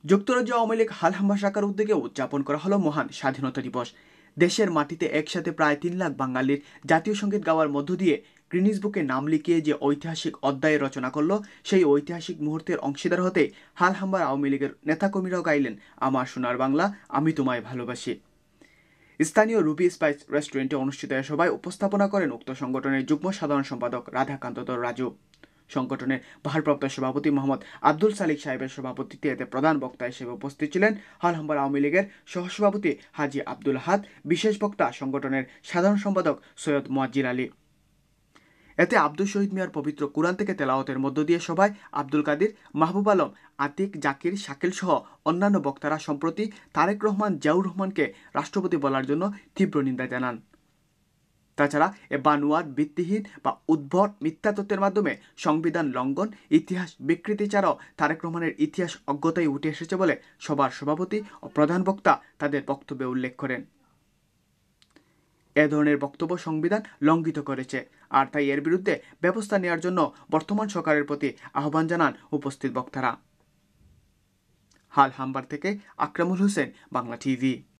যুক্তরাজ্য আওয়ামী লীগ হালহাম্বা শাখার উদ্যোগে উদযাপন করা হলো মহান স্বাধীনতা দিবস। দেশের মাটিতে একসাথে প্রায় 3 লাখ বাঙালির জাতীয় সঙ্গীত গাওয়ার মধ্য দিয়ে গ্রিনিজ বুকে নাম লিখিয়ে যে ঐতিহাসিক অধ্যায় রচনা করলো, সেই ঐতিহাসিক মুহূর্তের অংশীদার হতে হালহাম্বার আওয়ামী লীগের নেতাকর্মীরাও গাইলেন আমার সোনার বাংলা, আমি তোমায় ভালোবাসি। স্থানীয় রুবি স্পাইস রেস্টুরেন্টে অনুষ্ঠিত এ সভায় উপস্থাপনা করেন উক্ত সংগঠনের যুগ্ম সাধারণ সম্পাদক রাধাকান্ত রাজু। সংগঠনের ভারপ্রাপ্ত সভাপতি মোহাম্মদ আব্দুল সালিক সাহেবের সভাপতিত্বে এতে প্রধান বক্তা হিসেবে উপস্থিত ছিলেন হালহাম্বার আওয়ামী লীগের সহসভাপতি হাজী আব্দুল হাদ, বিশেষ বক্তা সংগঠনের সাধারণ সম্পাদক সৈয়দ মুয়াজ্জিল আলী। এতে আব্দুল শহীদ মিয়ার পবিত্র কুরআন থেকে তেলাওয়াতের মধ্য দিয়ে সভায় আব্দুল কাদির, মাহবুব আলম, আতিক, জাকির, শাকিল সহ অন্যান্য বক্তারা সম্প্রতি তারেক রহমান, জিয়াউর রহমানকে রাষ্ট্রপতি বলার জন্য তীব্র নিন্দা জানান। তাছাড়া এ বানোয়াট, ভিত্তিহীন বা উদ্ভট মিথ্যা তথ্যের মাধ্যমে সংবিধান লঙ্ঘন, ইতিহাস বিকৃতি ছাড়াও তারেক রহমানের ইতিহাস অজ্ঞতাই উঠে এসেছে বলে সবার সভাপতি ও প্রধান বক্তা তাদের বক্তব্যে উল্লেখ করেন। এ ধরনের বক্তব্য সংবিধান লঙ্ঘিত করেছে, আর তাই এর বিরুদ্ধে ব্যবস্থা নেওয়ার জন্য বর্তমান সরকারের প্রতি আহ্বান জানান উপস্থিত বক্তারা। হালহাম্বার থেকে আকরামুল হোসেন, বাংলা টিভি।